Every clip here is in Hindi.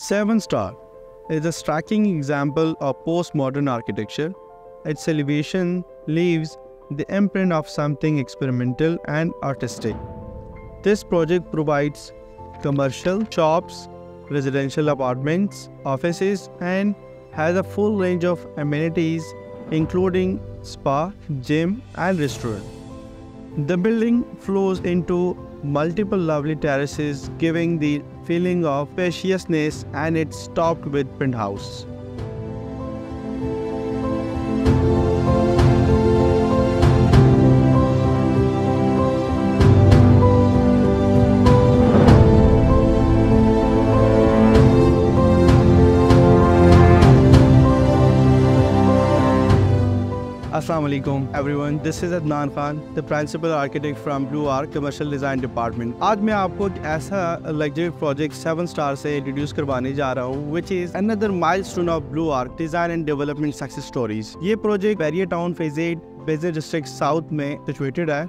Seven Star is a striking example of postmodern architecture. Its elevation leaves the imprint of something experimental and artistic. This project provides commercial, shops, residential apartments, offices, and has a full range of amenities including spa, gym, and restaurant. The building flows into multiple lovely terraces, giving the feeling of spaciousness, and it's topped with penthouse. Assalamu alaikum everyone, this is Adnan Khan, the principal architect from Blue Arc Commercial Design Department. आज मैं आपको एक ऐसा लग्जरी प्रोजेक्ट 7 स्टार से इंट्रोड्यूस करवाने जा रहा हूँ, which is another milestone of Blue Arc Design and Development Success Stories. ये project Bahria town phase 8 business district south में सिचुएटेड है.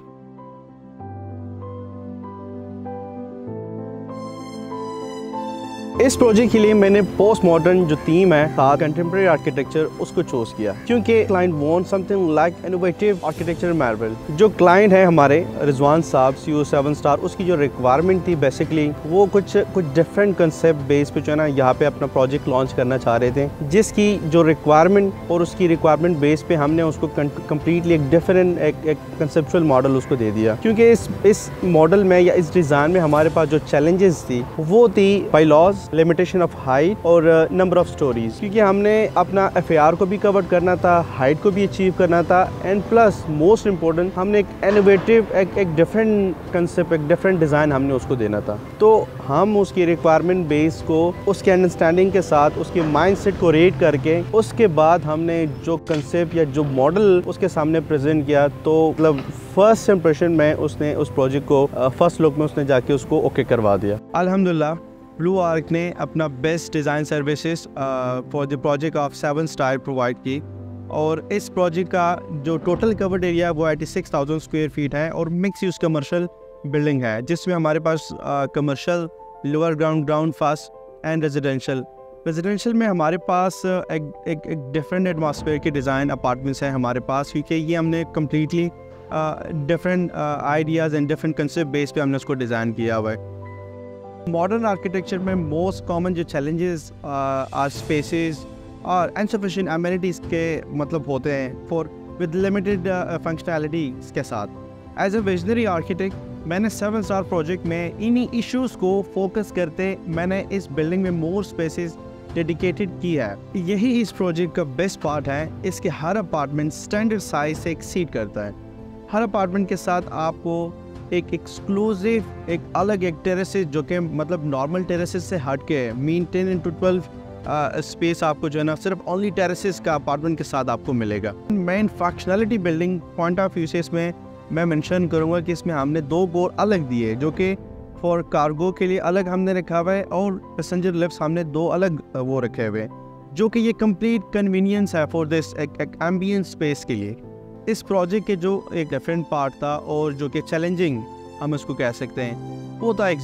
इस प्रोजेक्ट के लिए मैंने पोस्ट मॉडर्न जो थीम है साथ कंटेम्प्रेरी आर्किटेक्चर उसको चूज किया क्योंकि client want something like innovative architecture marvel. जो क्लाइंट है हमारे रिजवान साहब CEO 7 स्टार, उसकी जो रिक्वायरमेंट थी बेसिकली वो कुछ डिफरेंट कंसेप्ट बेस पे जो है ना यहाँ पे अपना प्रोजेक्ट लॉन्च करना चाह रहे थे, जिसकी जो रिक्वायरमेंट और उसकी रिक्वायरमेंट बेस पे हमने उसको कम्प्लीटली एक डिफरेंट एक कंसेप्चुअल मॉडल उसको दे दिया. क्योंकि इस मॉडल में या इस डिज़ाइन में हमारे पास जो चैलेंजेस थी वो थी bylaws limitation of height और नंबर ऑफ स्टोरीज, क्योंकि हमने अपना FAR को भी कवर करना था, हाइट को भी अचीव करना था, एंड प्लस मोस्ट इम्पोर्टेंट हमने एक इनोवेटिव एक डिफरेंट कंसेप्ट, एक डिफरेंट डिज़ाइन हमने उसको देना था. तो हम उसकी रिक्वायरमेंट बेस को उसके अंडरस्टैंडिंग के साथ उसके माइंडसेट को रेट करके उसके बाद हमने जो कंसेप्ट या जो मॉडल उसके सामने प्रेजेंट किया, तो मतलब फर्स्ट इंप्रेशन में उसने उस प्रोजेक्ट को फर्स्ट लुक में उसने जाके उसको ओके करवा दिया. अल्हम्दुलिल्लाह ब्लू आर्क ने अपना best design services for the project of 7 star provide की, और इस प्रोजेक्ट का जो टोटल कवर्ड एरिया है वो 86,000 स्क्वायर फीट है और मिक्स यूज़ कमर्शियल बिल्डिंग है, जिसमें हमारे पास commercial, lower ground first and residential में हमारे पास एक डिफरेंट एटमॉस्फेयर के डिज़ाइन अपार्टमेंट्स हैं हमारे पास, क्योंकि ये हमने completely different ideas and different concept base पे हमने उसको डिज़ाइन किया हुआ है. मॉडर्न आर्किटेक्चर में मोस्ट कॉमन जो चैलेंजेस आर स्पेसेस और इनसफिशिएंट एमिनिटीज़ के मतलब होते हैं फॉर विद लिमिटेड फंक्शनैलिटीज़ के साथ. एज अ विजनरी आर्किटेक्ट मैंने 7 स्टार प्रोजेक्ट में इन्हीं इश्यूज़ को फोकस करते मैंने इस बिल्डिंग में मोर स्पेसेस डेडिकेटेड किया है. यही इस प्रोजेक्ट का बेस्ट पार्ट है, इसके हर अपार्टमेंट स्टैंडर्ड साइज से एक्सीड करता है. हर अपार्टमेंट के साथ आपको एक एक्सक्लूसिव एक अलग एक टेरेसेस जो कि मतलब नॉर्मल टेरेसेस से हट के मीन 10x12 स्पेस आपको जो है ना सिर्फ ओनली टेरेसेस का अपार्टमेंट के साथ आपको मिलेगा. Main functionality building point of view से इसमें मैं मेंशन करूंगा कि इसमें हमने 2 डोर अलग दिए जो कि फॉर कार्गो के लिए अलग हमने रखा हुआ है और पैसेंजर लिफ्ट्स हमने 2 अलग वो रखे हुए हैं, जो कि ये कंप्लीट कन्वीनियंस है फॉर दिस एक एम्बियंट स्पेस के लिए. इस प्रोजेक्ट के जो एक डिफरेंट पार्ट था और जो कि चैलेंजिंग हम इसको कह सकते हैं वो था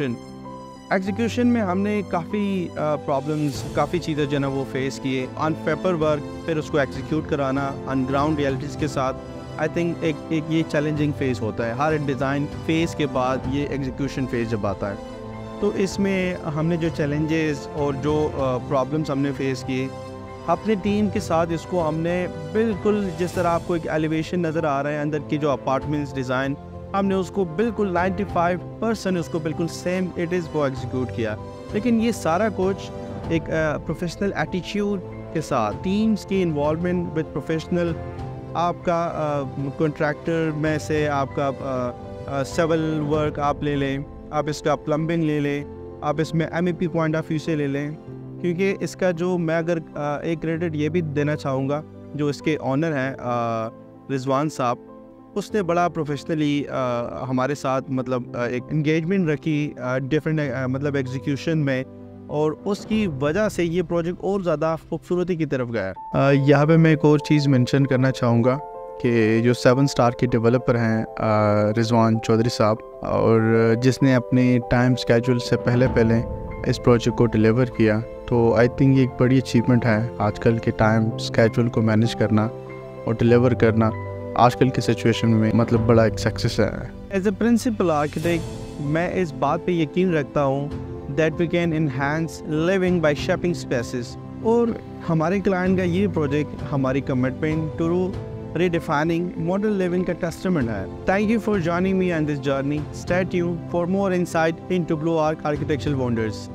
एग्जीक्यूशन में हमने काफ़ी प्रॉब्लम्स, काफ़ी चीज़ें जो है ना वो फेस किए. ऑन पेपर वर्क फिर उसको एग्जीक्यूट कराना ऑन ग्राउंड रियलिटीज़ के साथ, आई थिंक एक ये चैलेंजिंग फेज़ होता है. हर डिज़ाइन फेज़ के बाद ये एग्जीक्यूशन फेज़ जब आता है, तो इसमें हमने जो चैलेंजेस और जो प्रॉब्लम्स हमने फेस किए अपनी टीम के साथ, इसको हमने बिल्कुल जिस तरह आपको एक एलिवेशन नज़र आ रहा है अंदर की जो अपार्टमेंट्स डिज़ाइन, हमने उसको बिल्कुल 95% उसको बिल्कुल सेम इट इज़ वो एग्जीक्यूट किया. लेकिन ये सारा कुछ एक प्रोफेशनल एटीट्यूड के साथ, टीम्स की इन्वॉल्वमेंट विद प्रोफेशनल, आपका कॉन्ट्रैक्टर में से आपका सिविल वर्क आप ले लें, आप इसका प्लम्बिंग ले लें, आप इसमें MEP पॉइंट ऑफ व्यू से ले लें, क्योंकि इसका जो मैं अगर एक क्रेडिट ये भी देना चाहूँगा जो इसके ऑनर हैं रिजवान साहब, उसने बड़ा प्रोफेशनली हमारे साथ मतलब एक एंगेजमेंट रखी डिफरेंट मतलब एग्जीक्यूशन में, और उसकी वजह से ये प्रोजेक्ट और ज़्यादा खूबसूरती की तरफ गया. यहाँ पे मैं एक और चीज़ मेंशन करना चाहूँगा कि जो 7 स्टार के डेवलपर हैं रिजवान चौधरी साहब, और जिसने अपने टाइम स्केड्यूल से पहले इस प्रोजेक्ट को डिलीवर किया, तो आई थिंक ये एक बड़ी अचीवमेंट है। आजकल के टाइम स्केड्यूल को मैनेज करना और डिलीवर करना आजकल की सिचुएशन में मतलब बड़ा एक सक्सेस है। एज ए प्रिंसिपल आर्किटेक्ट मैं इस बात पे यकीन रखता हूँ that we can enhance living by shaping spaces, और हमारे क्लाइंट का ये प्रोजेक्ट हमारी commitment to redefining modern living का testament है। Thank you for joining me on this journey. Stay tuned for more insight into Blue Arc architectural wonders.